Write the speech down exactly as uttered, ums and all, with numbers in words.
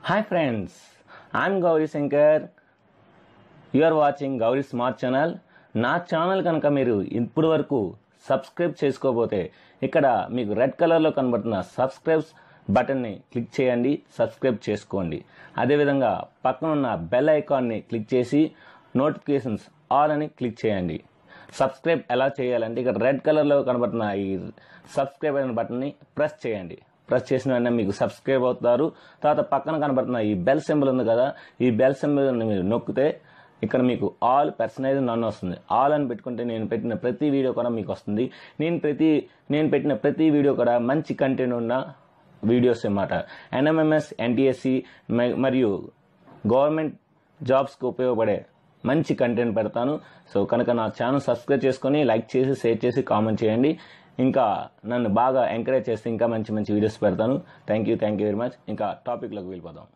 Hi friends, I'm Gauri Shankar. You are watching Gauri Smart Channel. నా channel కనుక మీరు ఇప్పుడు వరకు సబ్స్క్రైబ్ చేసుకోకపోతే ఇక్కడ మీకు రెడ్ కలర్లో కనబడుతున్న సబ్స్క్రైబ్స్ బటన్ని క్లిక్ చేయండి, సబ్స్క్రైబ్ చేసుకోండి. అదేవిధంగా పక్కన ఉన్న బెల్ ఐకాన్ని క్లిక్ చేసి నోటిఫికేషన్స్ ఆల్ అని క్లిక్ చేయండి. సబ్స్క్రైబ్ ఎలా చేయాలంటే ఇక్కడ రెడ్ కలర్లో కనబడుతున్న ఈ సబ్స్క్రైబ్ అనే బటన్ని ప్రెస్ చేయండి. ప్రెస్ చేసిన వెంటనే మీకు సబ్స్క్రైబ్ అవుతారు. తర్వాత పక్కన కనబడుతున్న ఈ బెల్ సింబల్ ఉంది కదా, ఈ బెల్ సింబల్ మీరు నొక్కితే ఇక్కడ మీకు ఆల్ పర్సనైజ్ నన్ను వస్తుంది. ఆల్ అని పెట్టుకుంటే నేను పెట్టిన ప్రతి వీడియో కూడా మీకు వస్తుంది. నేను ప్రతి నేను పెట్టిన ప్రతి వీడియో కూడా మంచి కంటెంట్ ఉన్న వీడియోస్ అన్నమాట. ఎన్ఎంఎంఎస్, ఎన్టీఎస్సి మరియు గవర్నమెంట్ జాబ్స్కి ఉపయోగపడే మంచి కంటెంట్ పెడతాను. సో కనుక నా ఛానల్ సబ్స్క్రైబ్ చేసుకొని లైక్ చేసి, షేర్ చేసి, కామెంట్ చేయండి. ఇంకా నన్ను బాగా ఎంకరేజ్ చేస్తే ఇంకా మంచి మంచి వీడియోస్ పెడతాను. Thank you thank you very much. ఇంకా టాపిక్లోకి వెళ్ళిపోదాం.